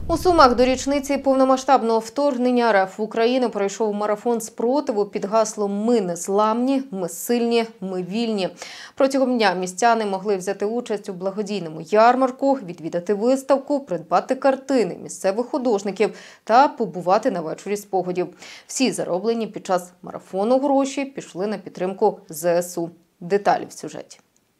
У Сумах до річниці повномасштабного вторгнення РФ в Україну пройшов марафон спротиву під гаслом «Ми незламні, ми сильні, ми вільні». Протягом дня містяни могли взяти участь у благодійному ярмарку, відвідати виставку, придбати картини місцевих художників та побувати на вечорі спогадів. Всі зароблені під час марафону гроші пішли на підтримку ЗСУ. Деталі в сюжеті.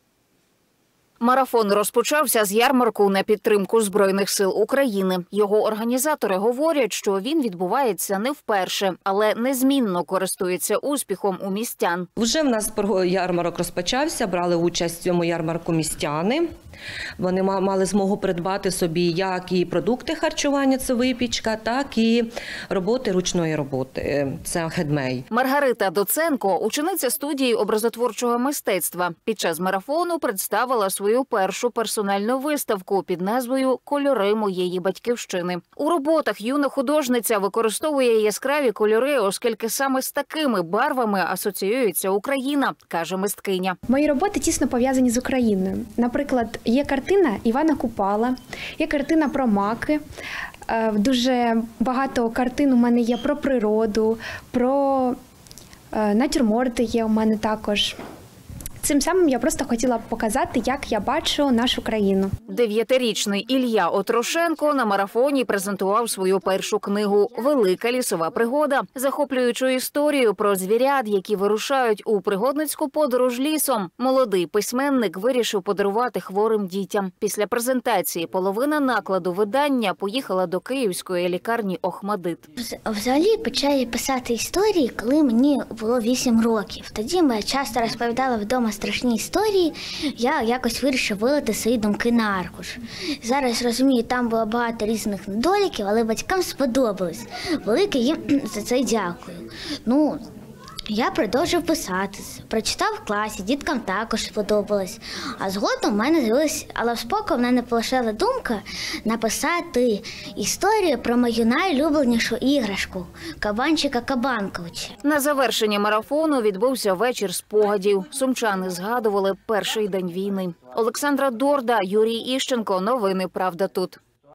Марафон розпочався з ярмарку на підтримку Збройних сил України. Його організатори говорять, що він відбувається не вперше, але незмінно користується успіхом у містян. Вже в нас ярмарок розпочався, брали участь в цьому ярмарку містяни. Вони мали змогу придбати собі як і продукти харчування, це випічка, так і роботи ручної роботи, це хендмейд. Маргарита Доценко, учениця студії образотворчого мистецтва, під час марафону представила свою першу персональну виставку під назвою «Кольори моєї батьківщини». У роботах юна художниця використовує яскраві кольори, оскільки саме з такими барвами асоціюється Україна, каже мисткиня. Мої роботи тісно пов'язані з Україною. Наприклад, є картина Івана Купала, є картина про маки. Дуже багато картин у мене є про природу, про натюрморти є у мене також. Цим самим я просто хотіла показати, як я бачу нашу країну. 9-річний Ілля Отрошенко на марафоні презентував свою першу книгу «Велика лісова пригода», захоплюючу історію про звірят, які вирушають у пригодницьку подорож лісом. Молодий письменник вирішив подарувати хворим дітям. Після презентації половина накладу видання поїхала до київської лікарні «Охмадит». Взагалі почала писати історії, коли мені було 8 років. Тоді ми часто розповідали вдома страшні історії, я якось вирішив вилити свої думки на аркуш. Зараз розумію, там було багато різних недоліків, але батькам сподобалось. Велике їм за це дякую. Я продовжив писати, прочитав в класі, діткам також сподобалось. А згодом в мене з'явилась, але в спокою в мене полишала думка написати історію про мою найулюбленішу іграшку – кабанчика Кабанковича. На завершення марафону відбувся вечір спогадів. Сумчани згадували перший день війни. Олександра Дорда, Юрій Іщенко. Новини «Правда тут».